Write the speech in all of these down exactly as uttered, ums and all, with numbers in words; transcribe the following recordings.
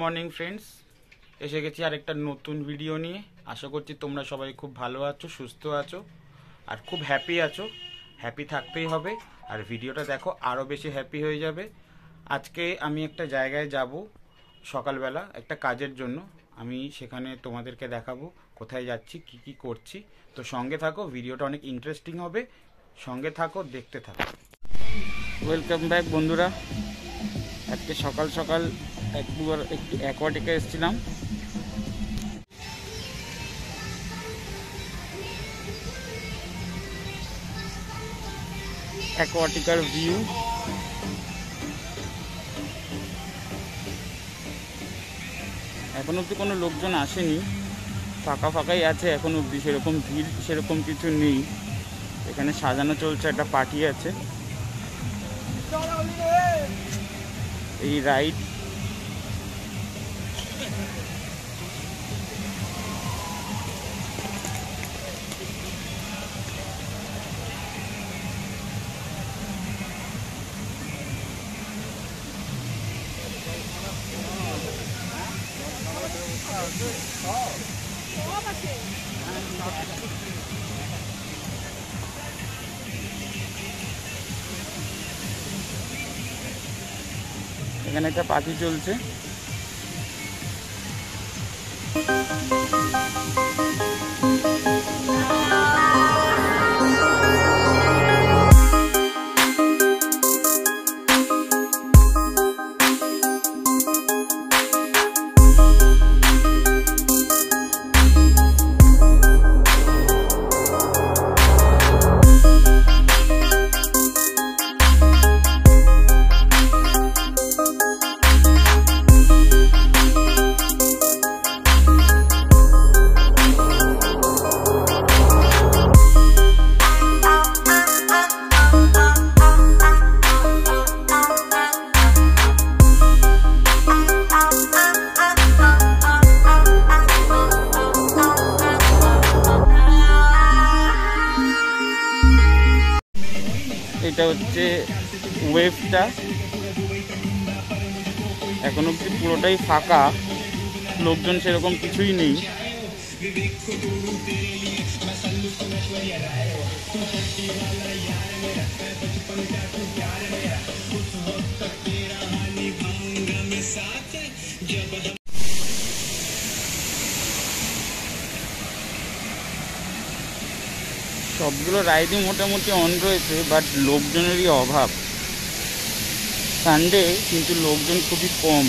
Morning friends, এসে গেছি আর একটা নতুন ভিডিও নিয়ে। আশা করছি তোমরা সবাই খুব ভালো আছো, সুস্থ আছো আর খুব হ্যাপি আছো। হ্যাপি থাকতেই হবে, আর ভিডিওটা দেখো আরও বেশি হ্যাপি হয়ে যাবে। আজকে আমি একটা জায়গায় যাব সকালবেলা একটা কাজের জন্য। আমি সেখানে তোমাদেরকে দেখাবো কোথায় যাচ্ছি, কি কি করছি। তো সঙ্গে থাকো, ভিডিওটা অনেক ইন্টারেস্টিং হবে। সঙ্গে থাকো, দেখতে থাকো। ওয়েলকাম ব্যাক বন্ধুরা। আজকে সকাল সকাল একবার একটু অ্যাকোয়াটিকা এসেছিলাম। অ্যাকোয়াটিকার ভিউ, এখন অবধি কোনো লোকজন আসেনি, ফাঁকা ফাঁকাই আছে এখন অবধি, সেরকম ভিড় সেরকম কিছু নেই। এখানে সাজানো চলছে, একটা পার্টি আছে। এই রাইড এখানে একটা পার্টি চলছে। এটা হচ্ছে ওয়েভটা, এখন অবধি পুরোটাই ফাঁকা, লোকজন সেরকম কিছুই নেই। সবগুলো রাইডই মোটামুটি অন রয়েছে, বাট লোকজনেরই অভাব। সানডে কিন্তু লোকজন খুবই কম।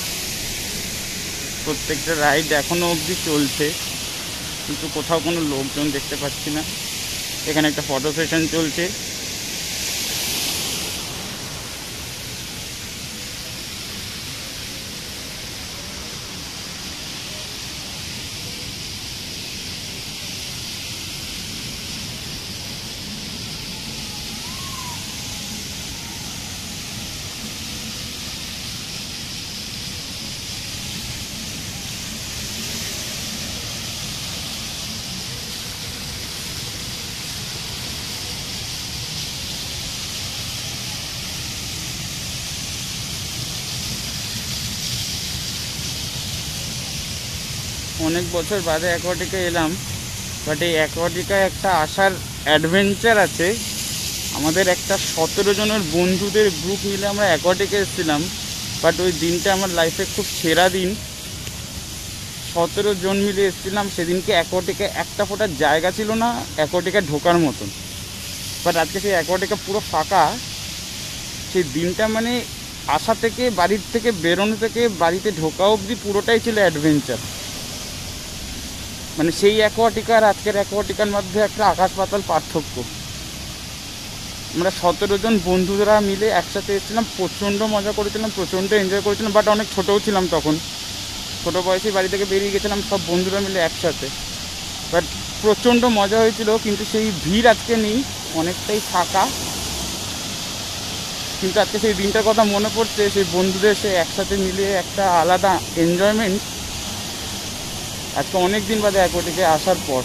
প্রত্যেকটা রাইড এখনও অবধি চলছে, কিন্তু কোথাও কোনো লোকজন দেখতে পাচ্ছি না। এখানে একটা ফটো সেশন চলছে। অনেক বছর বাদে অ্যাকোয়াটিকা এলাম, বাট এই অ্যাকোয়াটিকায় একটা আসার অ্যাডভেঞ্চার আছে। আমাদের একটা সতেরো জনের বন্ধুদের গ্রুপ মিলে আমরা অ্যাকোয়াটিকা এসেছিলাম, বাট ওই দিনটা আমার লাইফে খুব সেরা দিন। সতেরো জন মিলে এসেছিলাম সেদিনকে। অ্যাকোয়াটিকা একটা ফোটার জায়গা ছিল না অ্যাকোয়াটিকা ঢোকার মতন, বাট আজকে সেই অ্যাকোয়াটিকা পুরো ফাঁকা। সেই দিনটা মানে আসা থেকে, বাড়ির থেকে বেরোনো থেকে বাড়িতে ঢোকা অবধি পুরোটাই ছিল অ্যাডভেঞ্চার। মানে সেই অ্যাকোয়াটিকা আর আজকের অ্যাকোয়াটিকার মধ্যে একটা আকাশ পাতাল পার্থক্য। আমরা সতেরো জন বন্ধুরা মিলে একসাথে এসেছিলাম, প্রচণ্ড মজা করেছিলাম, প্রচণ্ড এনজয় করেছিলাম। বাট অনেক ছোটও ছিলাম তখন, ছোটো বয়সেই বাড়ি থেকে বেরিয়ে গেছিলাম সব বন্ধুরা মিলে একসাথে। বাট প্রচণ্ড মজা হয়েছিল, কিন্তু সেই ভিড় আজকে নেই, অনেকটাই ফাঁকা। কিন্তু আজকে সেই দিনটার কথা মনে পড়ছে, সেই বন্ধুদের সে একসাথে মিলে একটা আলাদা এনজয়মেন্ট। আজকে অনেক দিন বাদে অ্যাকোয়াটিকে আসার পর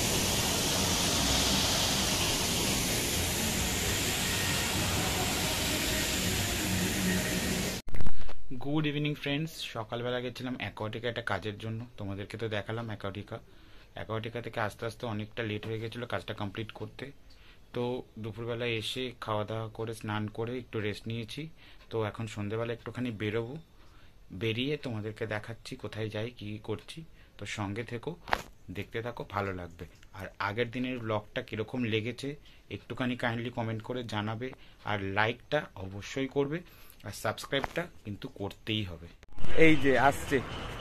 গুড ইভিনিং ফ্রেন্ডস। সকালবেলা গেছিলাম অ্যাকোয়াটিকা একটা কাজের জন্য, তোমাদেরকে তো দেখালাম অ্যাকোয়াটিকা। অ্যাকোয়াটিকা থেকে আস্তে আস্তে অনেকটা লেট হয়ে গেছিলো কাজটা কমপ্লিট করতে। তো দুপুরবেলা এসে খাওয়া দাওয়া করে স্নান করে একটু রেস্ট নিয়েছি। তো এখন সন্ধেবেলা একটুখানি বেরোবো, বেরিয়ে তোমাদেরকে দেখাচ্ছি কোথায় যাই কী করছি। তো সঙ্গে থেকো, দেখতে থাকো, ভালো লাগবে। আর আগের দিনের ব্লগটা কীরকম লেগেছে একটুখানি কাইন্ডলি কমেন্ট করে জানাবে, আর লাইকটা অবশ্যই করবে, আর সাবস্ক্রাইবটা কিন্তু করতেই হবে। এই যে আসছে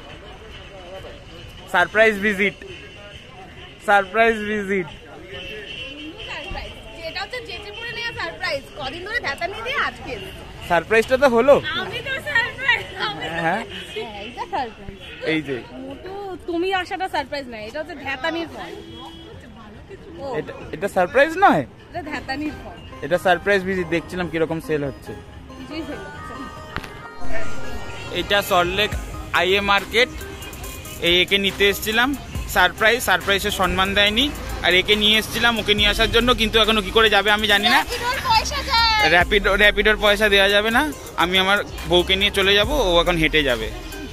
সারপ্রাইজ ভিজিট, সারপ্রাইজ ভিজিট। সারপ্রাইজটা তো হলো। হ্যাঁ এই যে তুমি আসাটা সারপ্রাইজ নয়, এটা হচ্ছে ধ্যাতানির ফল। এটা এটা সারপ্রাইজ নয়, এটা ধ্যাতানির ফল। এটা সারপ্রাইজ ভিজিট। দেখছিলাম কিরকম সেল হচ্ছে। কিছুই সেল হচ্ছে না। এটা সল্টলেক আইএ মার্কেট। এই একে নিতে এসেছিলাম, সারপ্রাইজ। সারপ্রাইজের সম্মান দেয়নি, আর একে নিয়ে এসেছিলাম ওকে নিয়ে আসার জন্য, কিন্তু এখনো কি করে যাবে আমি জানি না। র্যাপিডো র্যাপিডোর পয়সা দেওয়া যাবে না, আমি আমার বউকে নিয়ে চলে যাব, ও এখন হেঁটে যাবে।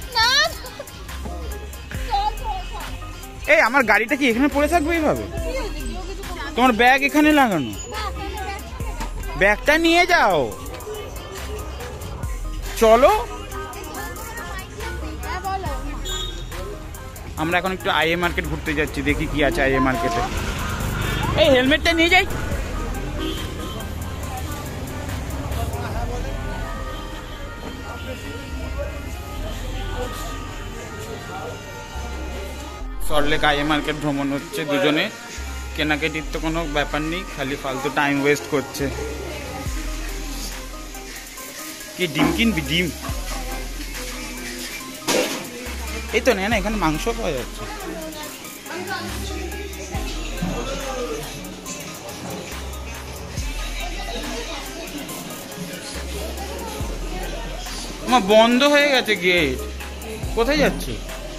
এই আমার গাড়িটা কি এখানে পড়ে থাকবে এইভাবে? তোমার ব্যাগ এখানে লাগানো, ব্যাগটা নিয়ে যাও, চলো। আমরা এখন একটু আইএ মার্কেট ঘুরতে যাচ্ছি, দেখি কি আছে আইএ মার্কেটে। এই হেলমেটটা নিয়ে যাই। সল্টলেক আইএ মার্কেট ভ্রমণ হচ্ছে দুজনে, কেনাকাটির তো কোনো ব্যাপার নেই, খালি ফালতু টাইম ওয়েস্ট করছে। কি ডিম কিনবি? ডিম এই তো, না এখানে মাংস পাওয়া যাচ্ছে। আমার বন্ধ হয়ে গেছে গেট, কোথায় যাচ্ছে?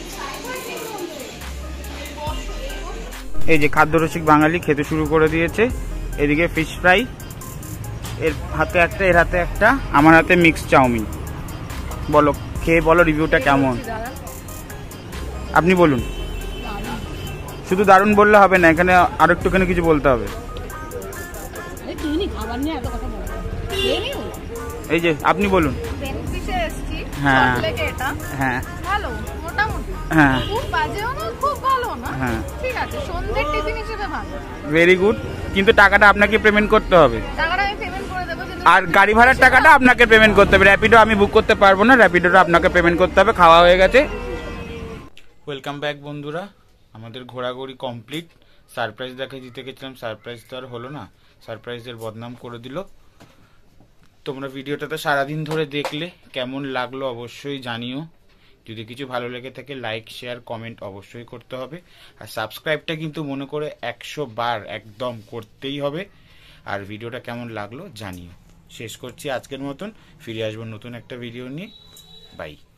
এই যে খাদ্যরসিক বাঙালি খেতে শুরু করে দিয়েছে। এদিকে ফিশ ফ্রাই, এর হাতে একটা, এর হাতে একটা, আমার হাতে মিক্স চাউমিন। বলো, খেয়ে বলো রিভিউটা কেমন। আপনি বলুন। শুধু দারুণ বললে হবে না, এখানে আরো একটুখানি কিছু বলতে হবে। এই যে আপনি বলুন। হ্যাঁ হ্যাঁ ভালো, মোটামুটি। হ্যাঁ, খুব বাজেও না, খুব ভালো না। হ্যাঁ ঠিক আছে, সন্ধ্যের টিফিন হিসেবে ভালো। Very good. কিন্তু টাকাটা আপনাকে পেমেন্ট করতে হবে। টাকাটা আমি পেমেন্ট করে দেবো, আর গাড়ি ভাড়ার টাকাটা আপনাকে পেমেন্ট করতে হবে। র্যাপিডো আমি বুক করতে পারবো না, র্যাপিডোটা আপনাকে পেমেন্ট করতে হবে। খাওয়া হয়ে গেছে। ওয়েলকাম ব্যাক বন্ধুরা, আমাদের ঘোরাঘুরি কমপ্লিট। সারপ্রাইজ দেখে দিতে গেছিলাম, সারপ্রাইজ তো আর হলো না, সারপ্রাইজের বদনাম করে দিল। তোমরা ভিডিওটাতে সারাদিন ধরে দেখলে, কেমন লাগলো অবশ্যই জানিও। যদি কিছু ভালো লেগে থাকে লাইক শেয়ার কমেন্ট অবশ্যই করতে হবে, আর সাবস্ক্রাইবটা কিন্তু মনে করে একশো বার একদম করতেই হবে। আর ভিডিওটা কেমন লাগলো জানিও। শেষ করছি আজকের মতন, ফিরে আসবো নতুন একটা ভিডিও নিয়ে। বাই।